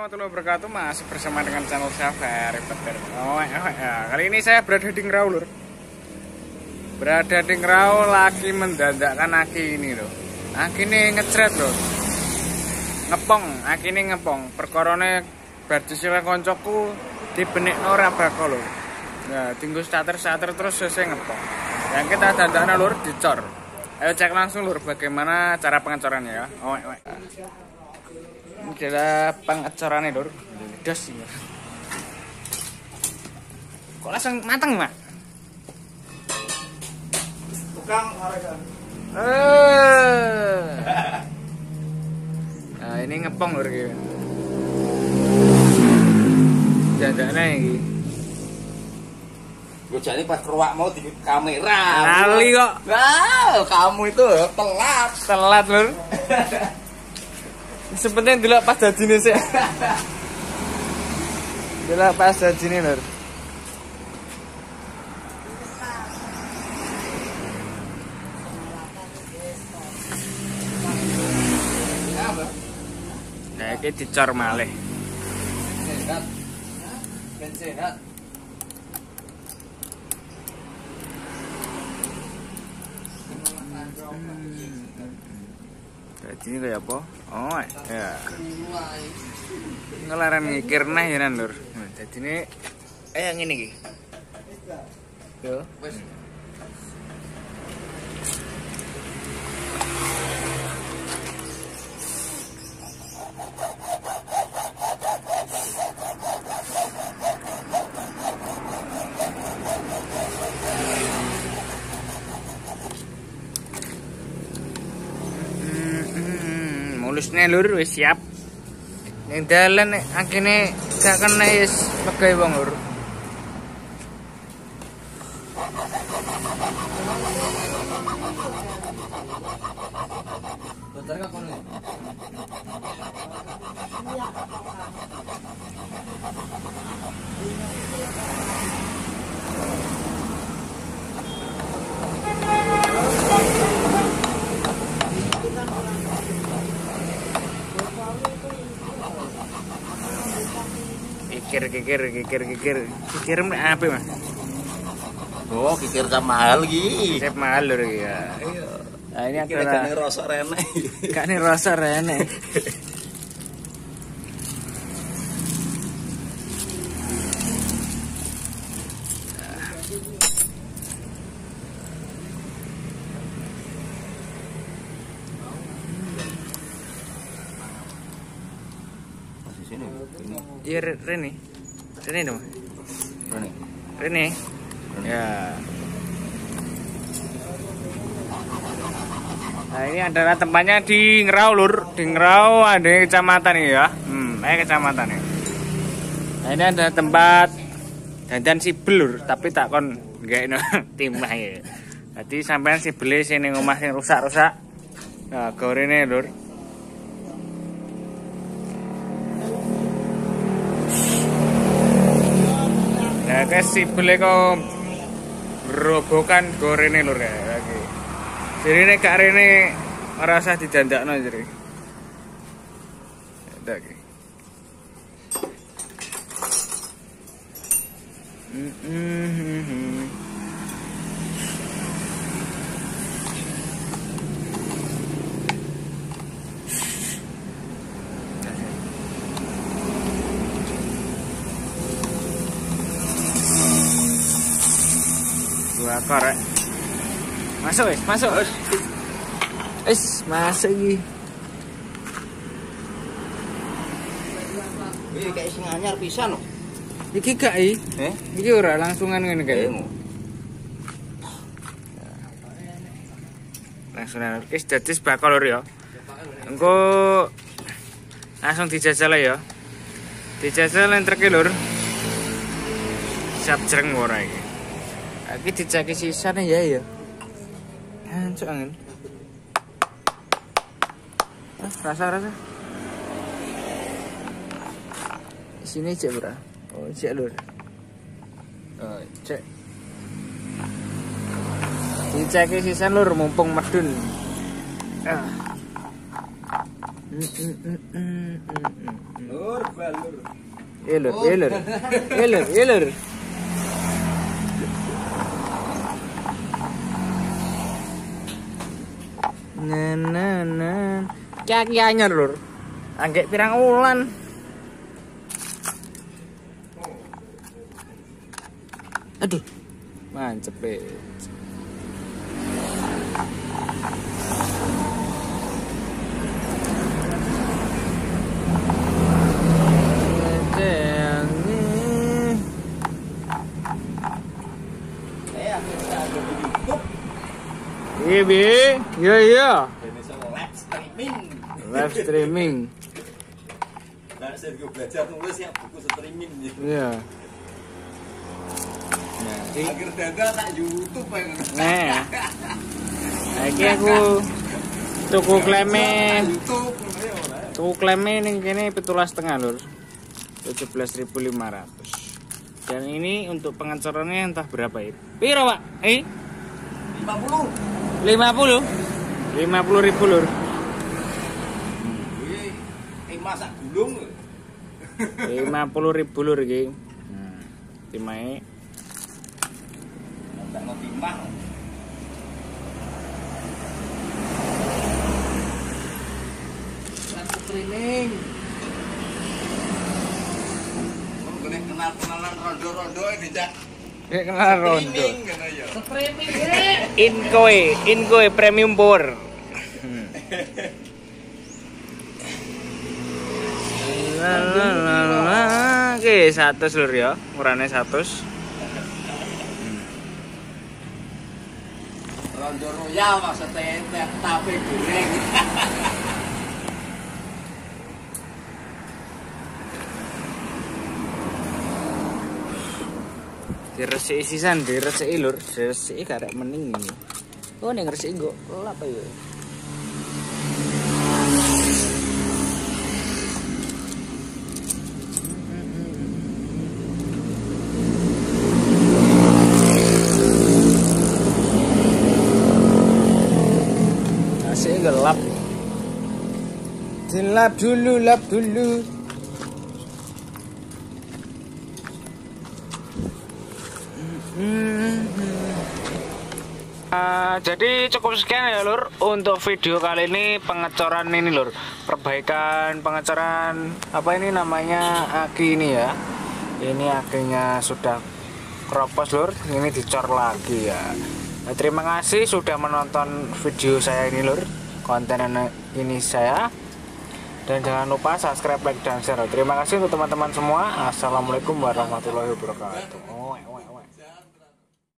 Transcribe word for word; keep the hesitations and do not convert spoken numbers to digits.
warahmatullahi wabarakatuh. Masih bersama dengan channel saya Ferry Petir. Oh, ya. Kali ini saya berada di Ngerau, lur. Berada di Ngerau lagi mendadakkan aki ini loh. Aki ini ngecret loh. Ngepong, aki ini ngepong. Perkorone berdisilah koncoku di benik ora bakal loh. Ya, tinggal starter-starter terus selesai ngepong. Yang kita dadaknya lur dicor. Ayo cek langsung lur bagaimana cara pengecorannya ya. Oh, oh. Ini adalah pengecorannya lur. Das ini. Kok langsung matang, Mak? Tukang harga. Eh. Nah, ini ngepong lur iki. Jadane iki. Gue jadi pas keruak mau di kamera. Kali kok. Wow, kamu itu telat. Telat lur. Sebenarnya dulu pas jajine sih. Dulu pas jajine lur. Nah, ini dicor malih. Sehat. Ben sehat. Jadi ini kayak apa? Oh, ya. Ngelaran mikir nah ya lur. Jadi ini eh yang ini ki. Yo. Wes. Mulusnya lur wis siap. Yang dalan akhirnya gak kena wis pegai wong lur. Bentar enggak kono. Kikir kikir kikir kikir kikir apa mas? Oh, kikir kan mahal lagi. Saya mahal lur ya. Nah ini Kira adalah kan rasa rene. gak nih rasa rene. Masih sini. Iya Rene, Rene dong. Rene. Rene. Ya. Nah ini adalah tempatnya di Ngerau lur, di Ngerau ada kecamatan ini ya. Hmm, ini kecamatan ini. Nah ini ada tempat dandan sibel lur, tapi tak kon nggak no timah ya. Jadi sampean sibel sini ngomah yang rusak-rusak. Nah gorene lur. Nah guys sibel kok berobokan gorene lur ya. Lagi. Jadi ini kak Rene merasa didandakno jadi. Ada ki. Dua korek. Masuk wis, masuk. Wis, masuk iki. Wih, kayak sing anyar pisan loh. Iki gak i? Eh? Iki ora langsungan ngene kae. Langsungan. Wis dadi bakal lur ya. Engko langsung dijajal ya. Dijajal entreke lur. Siap jreng ora iki. Iki diceki sisane ya ya. Hancur angin. Ah, rasa rasa. Sini cek bro. Oh cek lur. Oh cek. Diceki sisan lur mumpung medun. Ah. Lur, balur. Elur, elur. Elur, elur. Nah, nah, nah. Kaki anyar, Lur. Anggek pirang wulan. Aduh. Mancep, Iya, Bi. Iya, iya. Live streaming. Live streaming. Nah, saya juga belajar nulis ya buku streaming gitu. Iya. Nah, iki Akhir dadah tak YouTube ya. nah. Iki aku tuku kleme. YouTube ya ora. Tuku kleme ning kene pitulas setengah, Lur. tujuh belas ribu lima ratus. Dan ini untuk pengecorannya entah berapa ya. Piro, Pak? Eh? lima puluh. lima puluh. lima puluh ribu, Lur. Wih, eh masak gulung. lima puluh ribu, Lur iki. Hmm. Timae Tak mau timah. Live streaming. Wong kene kenal-kenalan rondo-rondo ini, Cak. Kayak kenal rondo. Streaming ngono ya. Streaming deh. Inkoe, Inkoe premium power. La la la la. Oke, satu Lur ya. Murane satu. Rondo royal maksudnya tape goreng. Diresiki sisan, diresiki Lur, diresiki karek mening ini. Oh, ning resiki kok lap ya. Masih gelap. Dilap dulu, lap dulu. Uh, jadi cukup sekian ya Lur untuk video kali ini pengecoran ini Lur, perbaikan pengecoran apa ini namanya aki ini ya. Ini akinya sudah keropos Lur, ini dicor lagi ya. Nah, terima kasih sudah menonton video saya ini Lur, konten ini saya, dan jangan lupa subscribe, like, dan share. Terima kasih untuk teman-teman semua. Assalamualaikum warahmatullahi wabarakatuh. Oh,